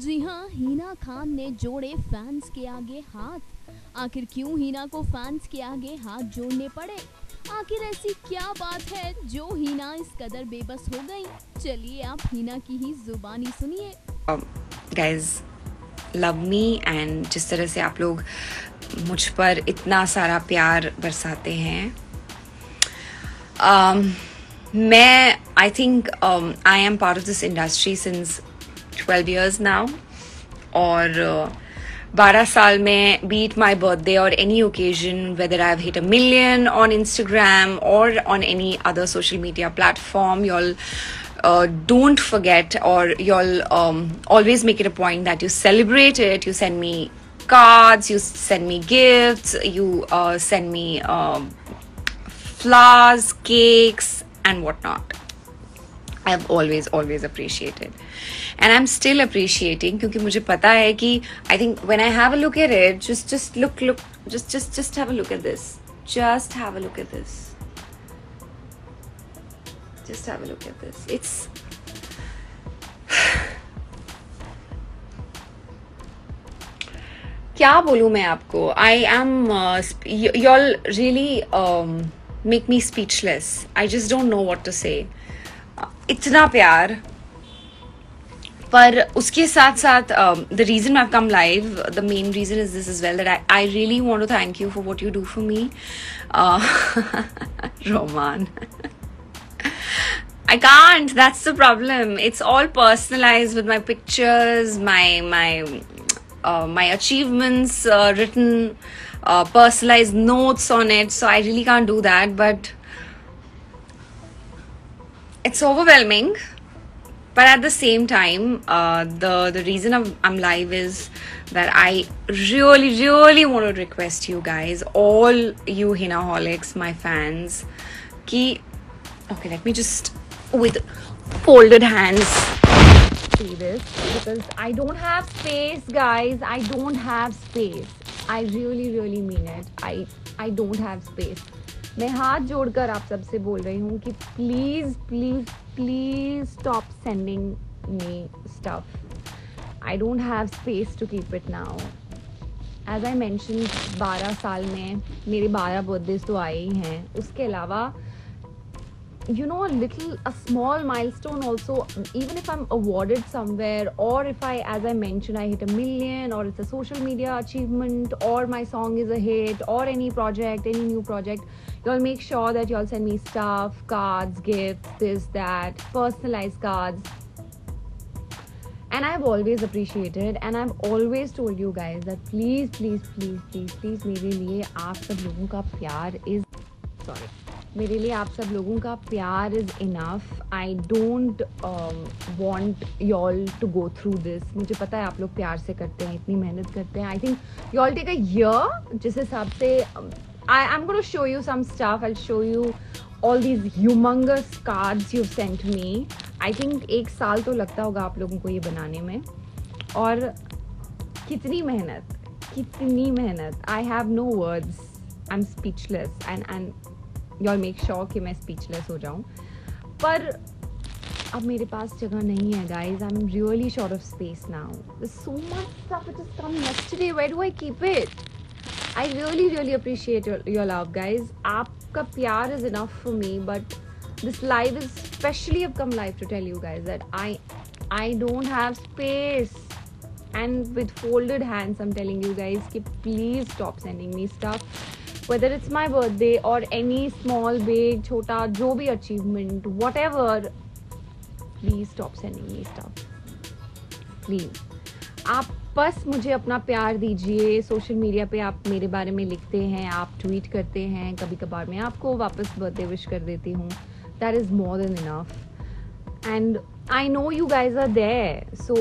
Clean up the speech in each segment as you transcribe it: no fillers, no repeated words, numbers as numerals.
जी हाँ, हिना खान ने जोड़े फैंस के आगे हाथ। आखिर क्यों हिना को फैंस के आगे हाथ जोड़ने पड़े? आखिर ऐसी क्या बात है जो हिना इस कदर बेबस हो गई? चलिए आप हिना की ही जुबानी सुनिए। गाइज लव मी एंड जिस तरह से आप लोग मुझ पर इतना सारा प्यार बरसाते हैं, मैं I think I am part of this industry since 12 years now और 12 साल में बीट माई बर्थडे और any occasion whether I have hit $1 million on Instagram और on any other social media platform, y'all don't forget, or y'all always make it a point that you celebrate it. You send me cards, you send me gifts, you send me flowers, cakes and whatnot. I've always appreciated and I'm still appreciating क्योंकि मुझे पता है कि I think when I have a look at it, just look just have a look at this, just have a look at this, just have a look at this. It's क्या बोलूँ मैं आपको? I am y'all really make me speechless. I just don't know what to say. इतना प्यार, पर उसके साथ साथ the reason I've come live, the main reason is this as well, that I really want to thank you for what you do for me. Roman. I can't. That's the problem. It's all personalized with my pictures, my achievements written, personalized notes on it. So I really can't do that. But it's overwhelming. But at the same time, the reason I'm live is that I really want to request you guys, all you Hinaholics, my fans, ki okay, let me just with folded hands see this, because I don't have space, guys. I don't have space. I really mean it. I don't have space. मैं हाथ जोड़कर आप सबसे बोल रही हूँ कि please stop sending me stuff. I don't have space to keep it now. As I mention 12 साल में मेरे 12 बर्थडेज तो आए ही हैं. उसके अलावा a small milestone also, even if I'm awarded somewhere, or if as I mentioned, I hit $1 million, or it's a social media achievement, or my song is a hit, or any new project, y'all make sure that y'all send me stuff, cards, gifts, this, that, personalized cards. And I've always appreciated, and I've always told you guys that please मेरे लिए आप सब लोगों का प्यार मेरे लिए आप सब लोगों का प्यार is enough. I don't want y'all to go through this. मुझे पता है आप लोग प्यार से करते हैं, इतनी मेहनत करते हैं. I think y'all take a year, जिस हिसाब से I am gonna show you some stuff. I show you all these humongous cards you sent me. I think 1 साल तो लगता होगा आप लोगों को ये बनाने में. और कितनी मेहनत. I have no words. I am speechless and y'all make sure कि मैं speechless हो जाऊँ. पर अब मेरे पास जगह नहीं है, guys. I'm really short of space now. There's so much stuff that just come yesterday. Where do I keep it? I really appreciate your love, guys. आपका प्यार is enough for me, but this live is specially I've come live to tell you guys that I don't have space. And with folded hands, I'm telling you guys कि please stop sending me stuff. Whether it's my birthday or any small, big, chota, जो भी achievement, whatever, please stop sending me stuff. Please. आप बस मुझे अपना प्यार दीजिए. Social media पे आप मेरे बारे में लिखते हैं, आप ट्वीट करते हैं, कभी कभार मैं आपको वापस बर्थडे विश कर देती हूँ. That is more than enough. And I know you guys are there. So,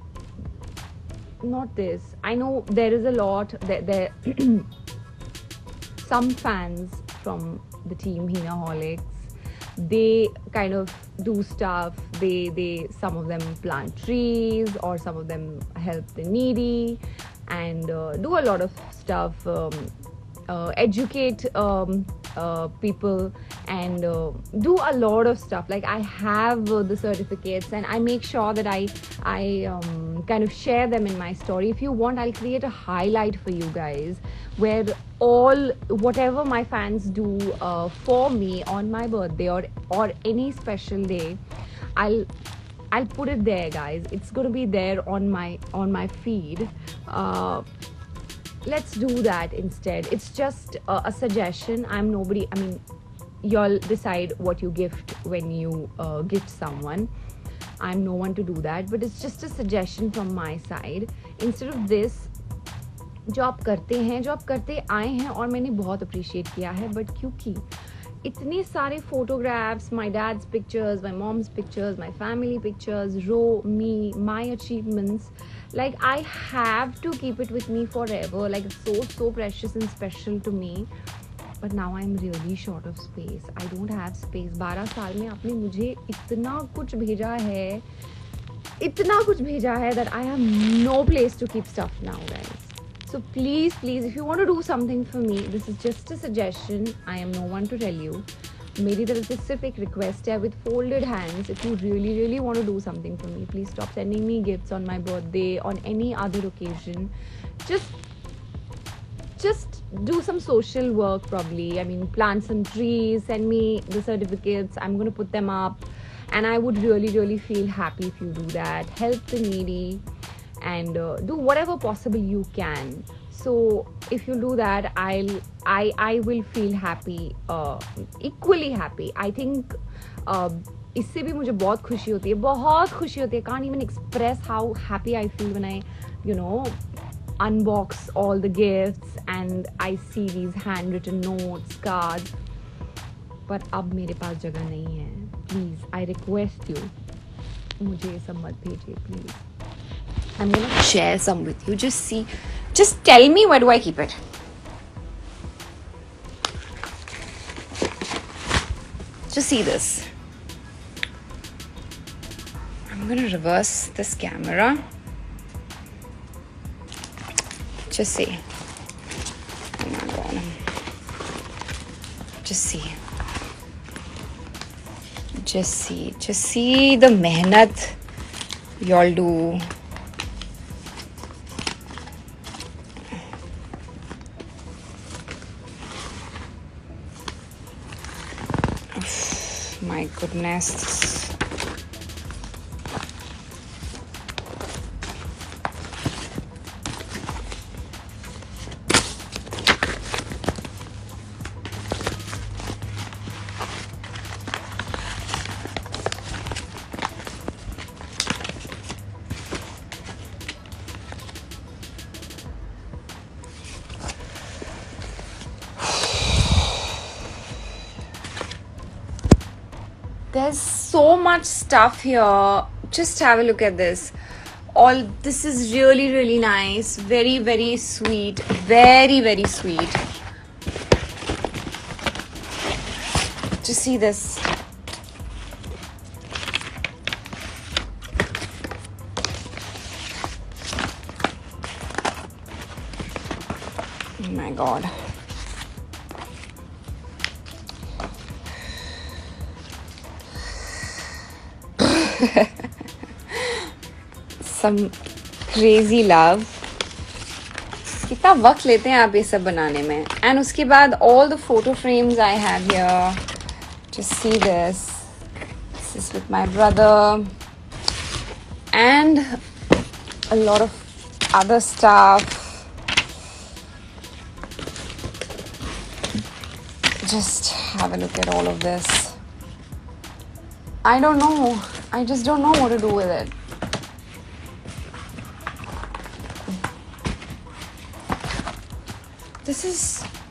not this. I know there is a lot there. Some fans from the team Hinaholics, they kind of do stuff. They some of them plant trees, or some of them help the needy, and do a lot of stuff educate people, and do a lot of stuff. Like I have the certificates, and I make sure that I kind of share them in my story. If you want, I'll create a highlight for you guys where all whatever my fans do for me on my birthday or any special day, I'll put it there, guys. It's gonna be there on my feed. Let's do that instead. It's just a suggestion. I'm nobody. I mean, y'all decide what you gift when you gift someone. I'm no one to do that, but it's just a suggestion from my side. Instead of this, जो आप करते हैं, जो आप करते आए हैं और मैंने बहुत अप्रिशिएट किया है, बट क्योंकि इतने सारे photographs, my dad's pictures, my mom's pictures, my family pictures, me, my achievements, like I have to keep it with me forever. Like it's so precious and special to me. But now I'm really short of space. I don't have space. 12 साल में आपने मुझे इतना कुछ भेजा है that I have no place to keep stuff now, guys. So please, if you want to do something for me, this is just a suggestion. I am no one to tell you. मेरी तरफ से सिर्फ एक request है, with folded hands. If you really want to do something for me, please stop sending me gifts on my birthday, on any other occasion. Just do some social work probably. I mean, plant some trees, send me the certificates. I'm going to put them up, and I would really feel happy if you do that. Help the needy and do whatever possible you can. So if you do that, I will feel happy, equally happy. I think इससे भी मुझे बहुत खुशी होती है. Can't even express how happy I feel when I, unbox all the gifts and I see these handwritten notes, cards. पर अब मेरे पास जगह नहीं है. Please, I request you, मुझे ये सब मत भेजिए, please. I'm gonna share some with you. Just tell me, where do I keep it? Just see this. I'm gonna reverse this camera. Just see. Oh my god. Just see the mehnat y'all do. My goodness. There's so much stuff here. Just have a look at this. All this is really nice. Very sweet. Very sweet. Just see this. Oh my god. Some crazy love. कितना वक्त लेते हैं आप ये सब बनाने में. And उसके बाद all the photo frames I have here. Just see this. This is with my brother. And a lot of other stuff. Just have a look at all of this. I don't know. I just don't know what to do with it. This is...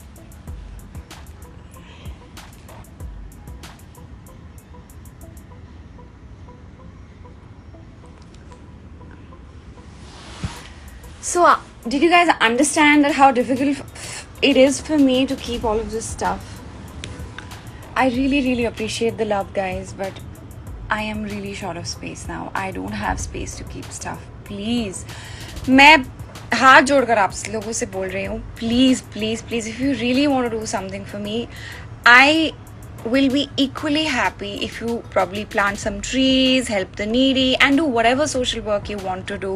So, did you guys understand that how difficult it is for me to keep all of this stuff? I really appreciate the love, guys, but I am really short of space now. I don't have space to keep stuff. Please. मैं हाथ जोड़कर आप लोगों से बोल रही हूँ, please please please, if you really want to do something for me, I will be equally happy if you probably plant some trees, help the needy, and do whatever social work you want to do.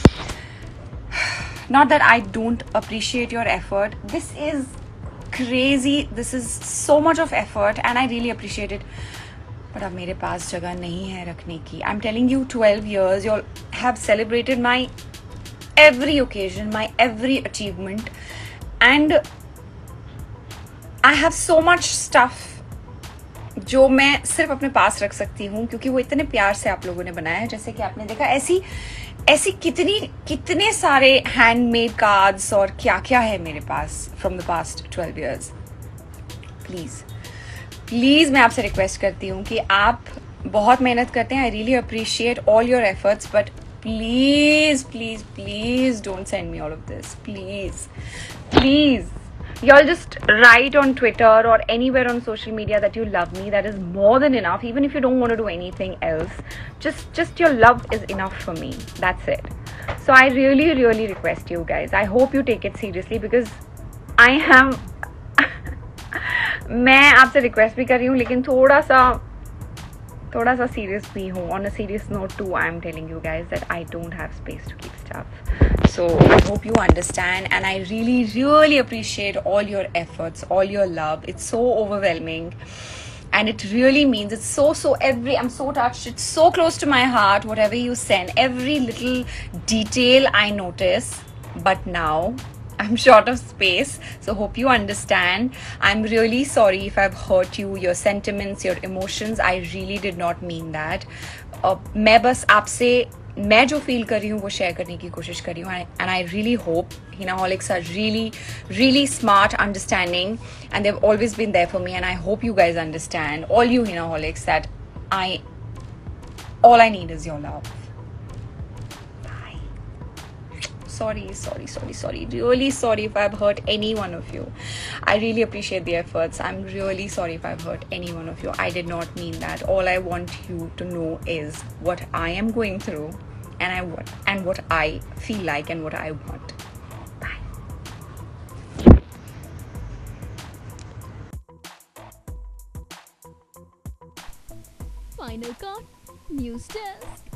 Not that I don't appreciate your effort. This is crazy. This is so much of effort and I really appreciate it. But अब मेरे पास जगह नहीं है रखने की. I'm telling you, 12 years, you all have celebrated my every occasion, my every achievement. And I have so much stuff जो मैं सिर्फ अपने पास रख सकती हूँ, क्योंकि वो इतने प्यार से आप लोगों ने बनाया है. जैसे कि आपने देखा, ऐसी कितने सारे हैंडमेड कार्ड्स और क्या क्या है मेरे पास from the past 12 years. Please मैं आपसे रिक्वेस्ट करती हूँ कि आप बहुत मेहनत करते हैं. I really appreciate all your efforts, but please please please don't send me all of this. Please y'all just write on Twitter or anywhere on social media that you love me. That is more than enough. Even if you don't want to do anything else, just your love is enough for me. That's it. So I really really request you guys, I hope you take it seriously, because I am मैं आपसे request भी कर रही हूँ, लेकिन थोड़ा सा serious भी हूँ. On a serious note too, I am telling you guys that I don't have space to keep stuff. So I hope you understand, and I really really appreciate all your efforts, all your love. It's so overwhelming and it really means, it's so I'm so touched. It's so close to my heart, whatever you send, every little detail I notice. But now I'm short of space, so hope you understand. I'm really sorry if I've hurt you, your sentiments, your emotions. I really did not mean that. मैं बस आपसे मैं जो feel कर रही हूँ वो share करने की कोशिश कर रही हूँ. And I really hope Hinaholics are really smart, understanding, and they've always been there for me. And I hope you guys understand, all you Hinaholics, that all I need is your love. Bye. Sorry. Really sorry if I've hurt any one of you. I really appreciate the efforts. I'm really sorry if I've hurt any one of you. I did not mean that. All I want you to know is what I am going through, and what I feel like and what I want. Bye. Final cut. News desk.